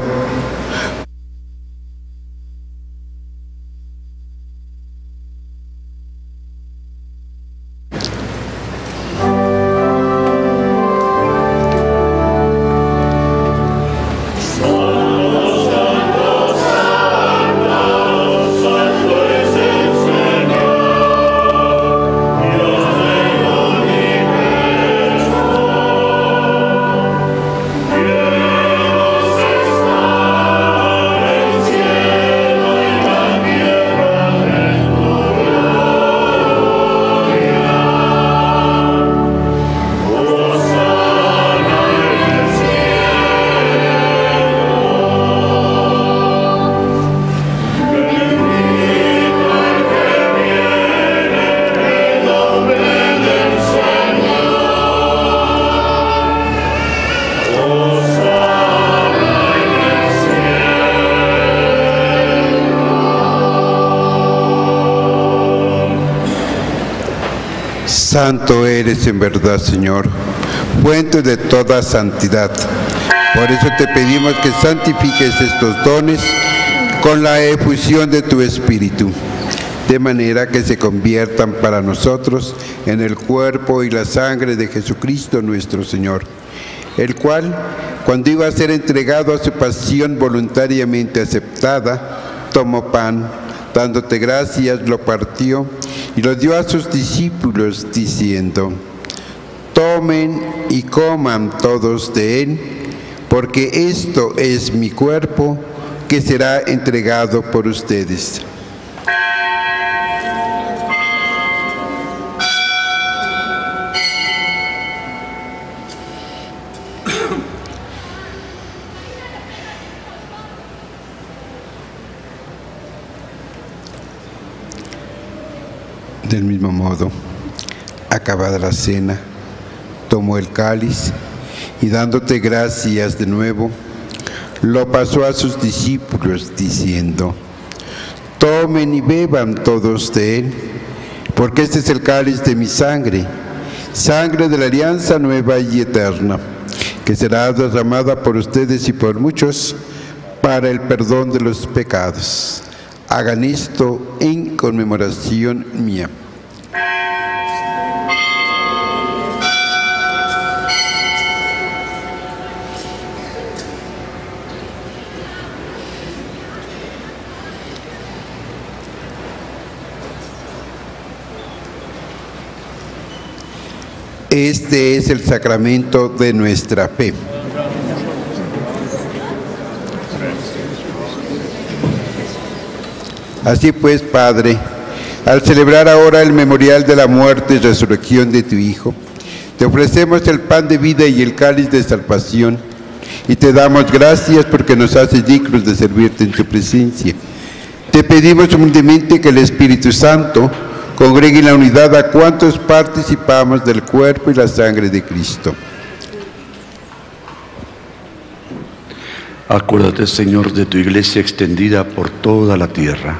Speaker 7: Santo eres en verdad, Señor, fuente de toda santidad. Por eso te pedimos que santifiques estos dones con la efusión de tu Espíritu, de manera que se conviertan para nosotros en el cuerpo y la sangre de Jesucristo nuestro Señor, el cual, cuando iba a ser entregado a su pasión voluntariamente aceptada, tomó pan, dándote gracias, lo partió y lo dio a sus discípulos, diciendo: tomen y coman todos de él, porque esto es mi cuerpo, que será entregado por ustedes. Del mismo modo, acabada la cena, tomó el cáliz y dándote gracias de nuevo, lo pasó a sus discípulos diciendo: tomen y beban todos de él, porque este es el cáliz de mi sangre, sangre de la alianza nueva y eterna, que será derramada por ustedes y por muchos para el perdón de los pecados. Hagan esto en conmemoración mía. Este es el sacramento de nuestra fe. Así pues, Padre, al celebrar ahora el memorial de la muerte y resurrección de tu Hijo, te ofrecemos el pan de vida y el cáliz de salvación, y te damos gracias porque nos haces dignos de servirte en tu presencia. Te pedimos humildemente que el Espíritu Santo congregue en la unidad a cuantos participamos del cuerpo y la sangre de Cristo.
Speaker 11: Acuérdate, Señor, de tu Iglesia extendida por toda la tierra.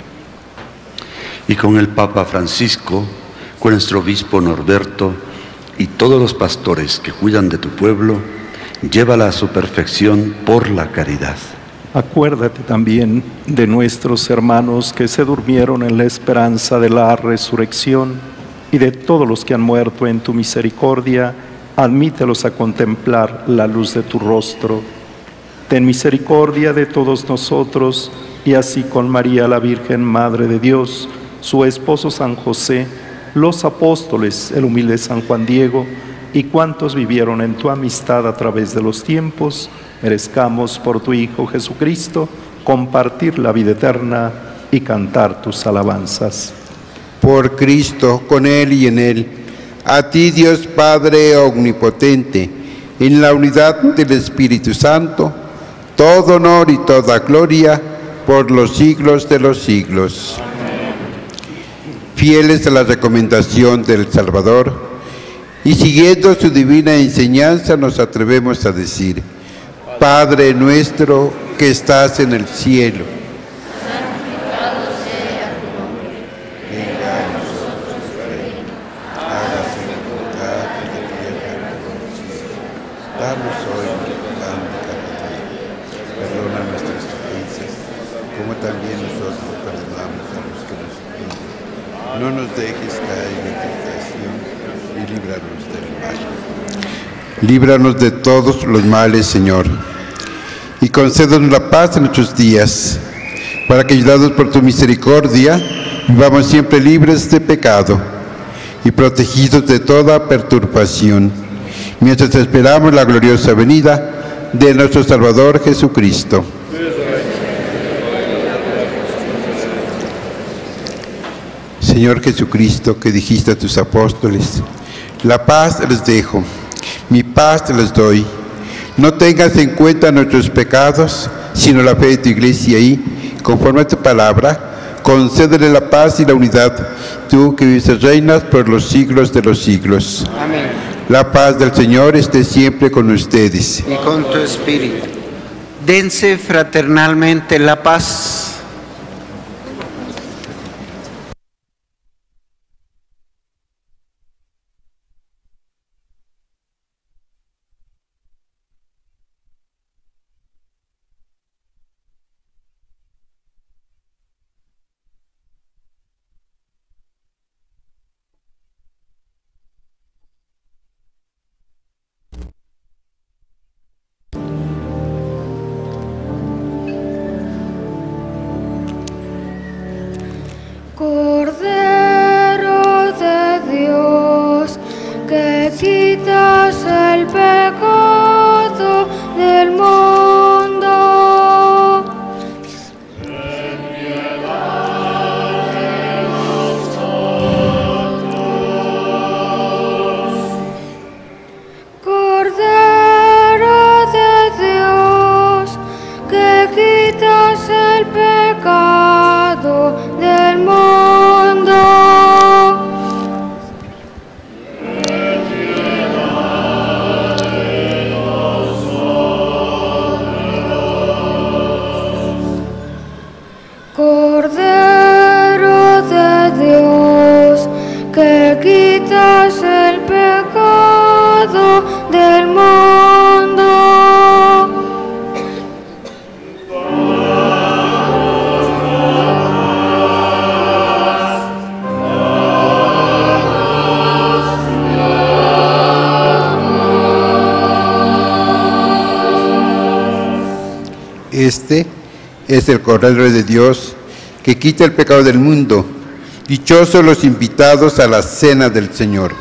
Speaker 11: Y con el Papa Francisco, con nuestro obispo Norberto y todos los pastores que cuidan de tu pueblo, llévala a su perfección por la caridad.
Speaker 12: Acuérdate también de nuestros hermanos que se durmieron en la esperanza de la resurrección y de todos los que han muerto en tu misericordia, admítelos a contemplar la luz de tu rostro. ten misericordia de todos nosotros, y así con María la Virgen, Madre de Dios, su esposo San José, los apóstoles, el humilde San Juan Diego, y cuantos vivieron en tu amistad a través de los tiempos, merezcamos por tu Hijo Jesucristo compartir la vida eterna y cantar tus alabanzas.
Speaker 7: Por Cristo, con Él y en Él, a ti Dios Padre omnipotente, en la unidad del Espíritu Santo, todo honor y toda gloria por los siglos de los siglos. Fieles a la recomendación del Salvador y siguiendo su divina enseñanza, nos atrevemos a decir: Padre nuestro que estás en el cielo,
Speaker 5: santificado sea tu nombre.
Speaker 7: venga a nosotros tu reino, hágase la voluntad de la tierra como en el cielo. Danos hoy nuestro pan de cada día. Perdona nuestras ofensas, como también nosotros perdonamos a los que nos ofenden. No nos dejes caer en tentación y líbranos del mal. Líbranos de todos los males, Señor, y concédenos la paz en nuestros días, para que, ayudados por tu misericordia, vivamos siempre libres de pecado y protegidos de toda perturbación, mientras esperamos la gloriosa venida de nuestro Salvador Jesucristo. Señor Jesucristo, que dijiste a tus apóstoles: la paz les dejo, mi paz les doy. No tengas en cuenta nuestros pecados, sino la fe de tu Iglesia y, conforme a tu palabra, concédele la paz y la unidad, tú que vives y reinas por los siglos de los siglos.
Speaker 10: Amén.
Speaker 7: La paz del Señor esté siempre con ustedes.
Speaker 10: Y con tu espíritu. Dense fraternalmente la paz.
Speaker 2: Cordero de Dios, que quitas el pecado del mundo.
Speaker 4: Ten piedad de nosotros.
Speaker 2: Cordero de Dios, que quitas el pecado del mundo. Cordero de Dios, que quitas el pecado del mundo.
Speaker 7: Este es el Cordero de Dios que quita el pecado del mundo. Dichosos los invitados a la cena del Señor.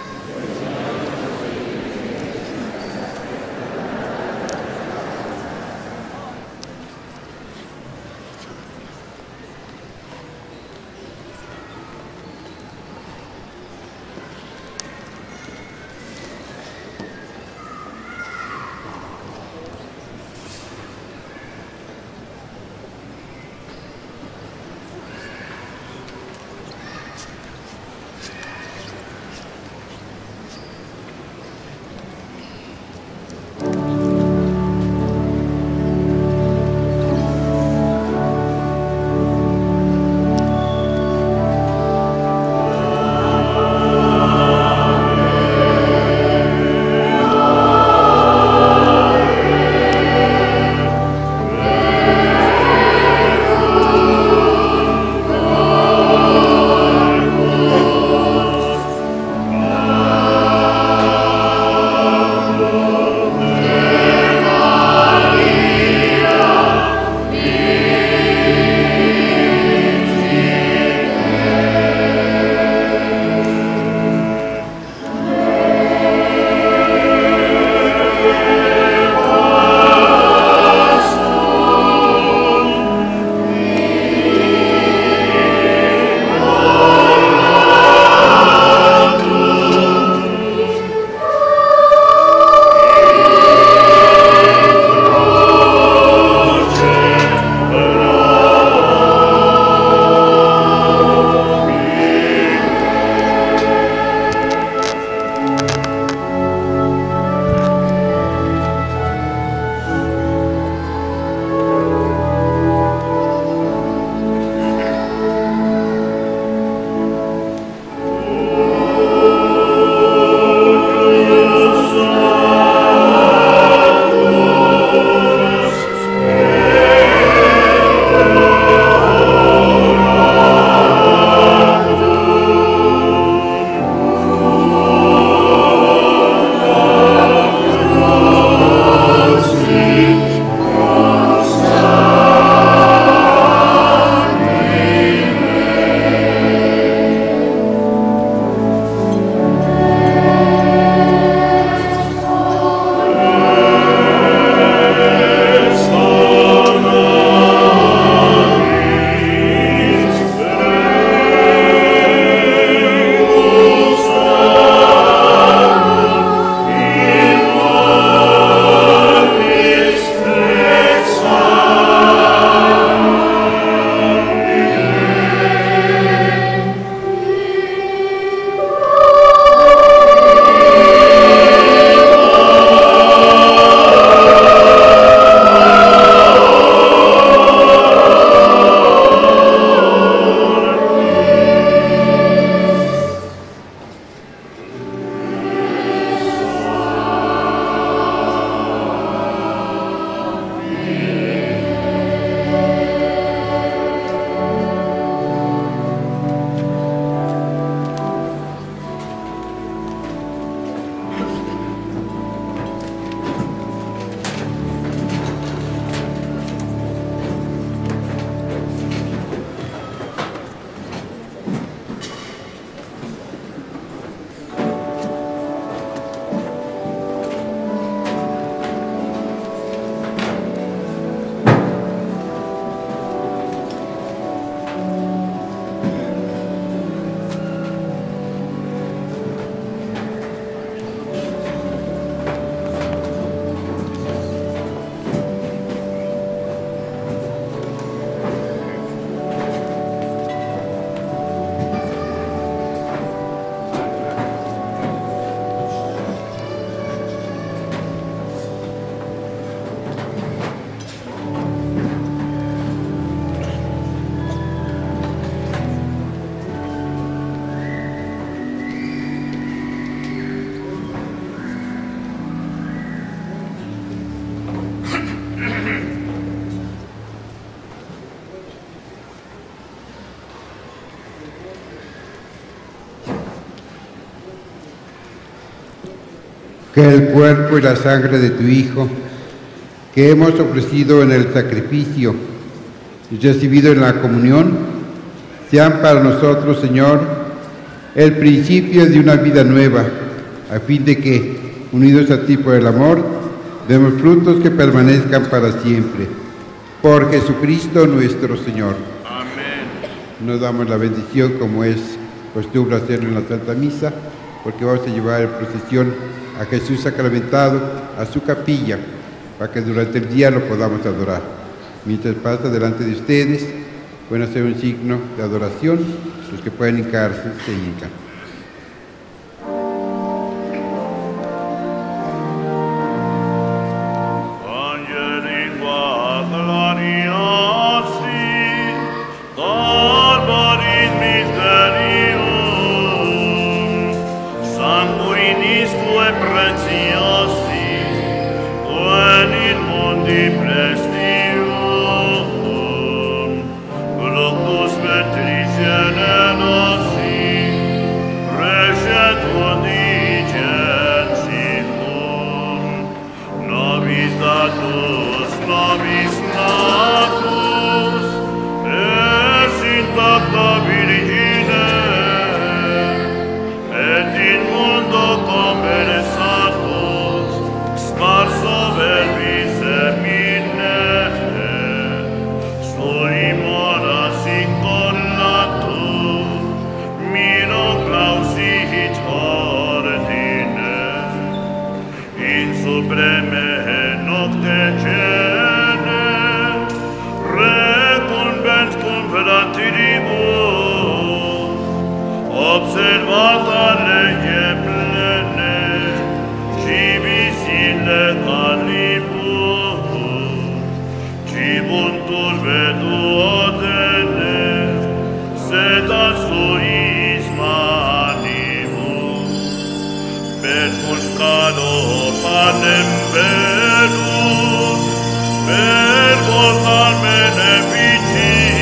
Speaker 7: que el cuerpo y la sangre de tu Hijo, que hemos ofrecido en el sacrificio y recibido en la comunión, sean para nosotros, Señor, el principio de una vida nueva, a fin de que, unidos a ti por el amor, demos frutos que permanezcan para siempre. Por Jesucristo nuestro Señor.
Speaker 4: Amén.
Speaker 7: Nos damos la bendición, como es costumbre hacerlo en la Santa Misa, porque vamos a llevar en procesión a Jesús sacramentado a su capilla, para que durante el día lo podamos adorar. Mientras pasa delante de ustedes, pueden hacer un signo de adoración. Los que pueden hincarse, se hincan.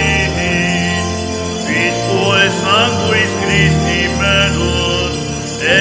Speaker 4: Sanguis Christi melus,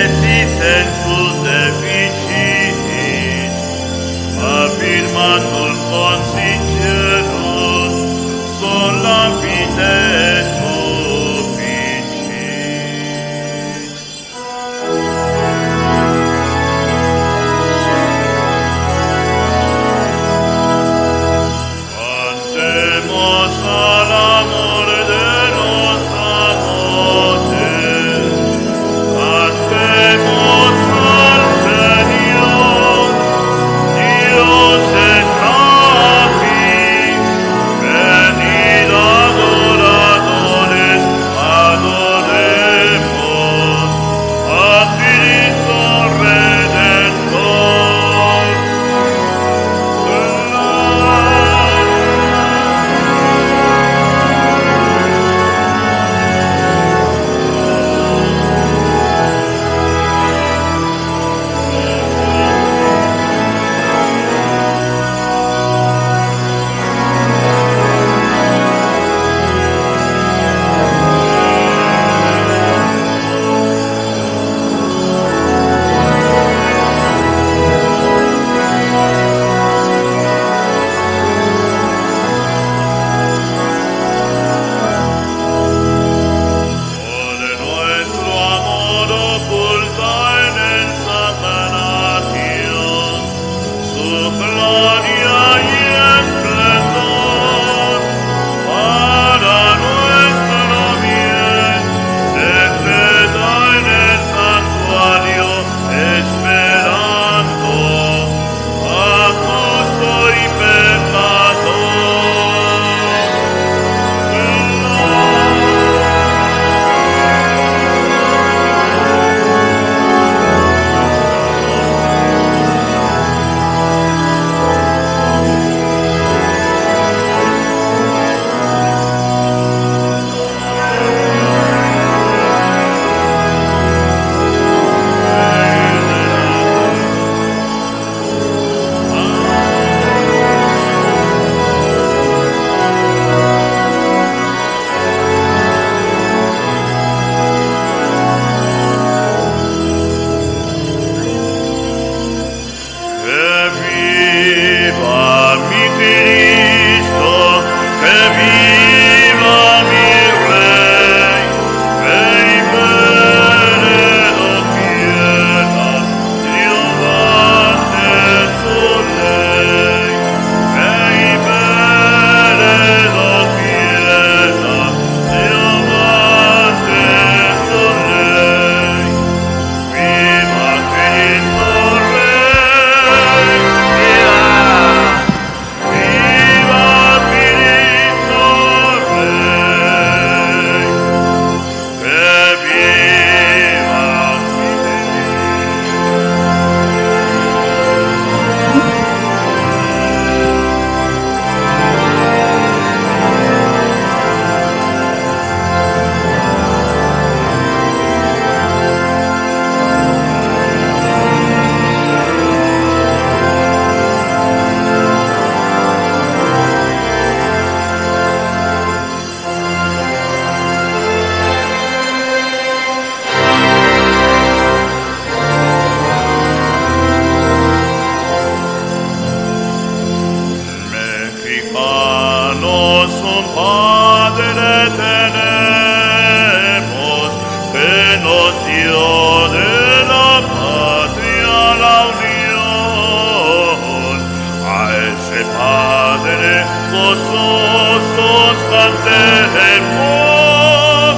Speaker 4: gozosos cantemos,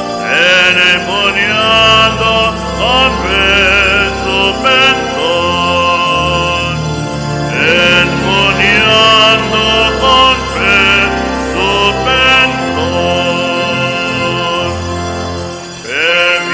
Speaker 4: encomiando con fe su pendón, encomiando con fe su pendón. Que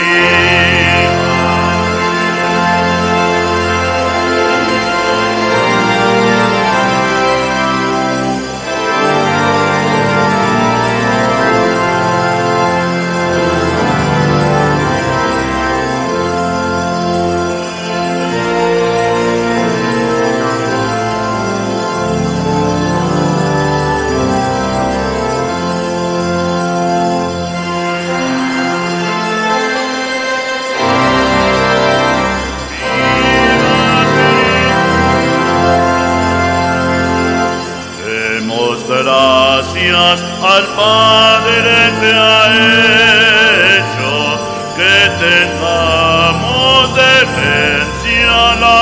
Speaker 4: gracias al Padre te ha hecho que tengamos de herencia la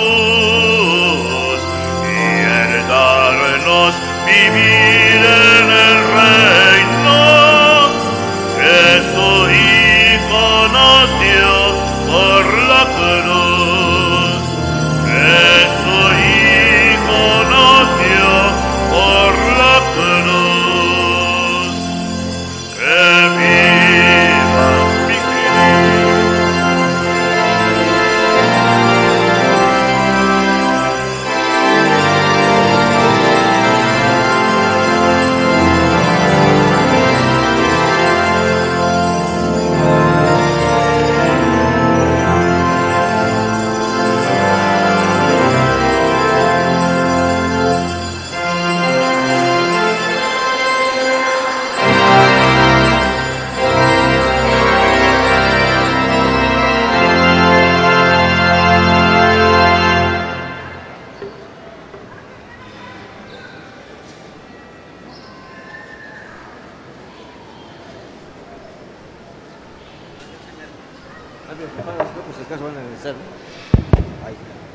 Speaker 4: luz y heredarnos vivir en el reino que su Hijo nos dio por la cruz, que su Hijo nos dio por la cruz. Que viva mi
Speaker 13: Por si acaso van a regresar, ¿no? Ahí.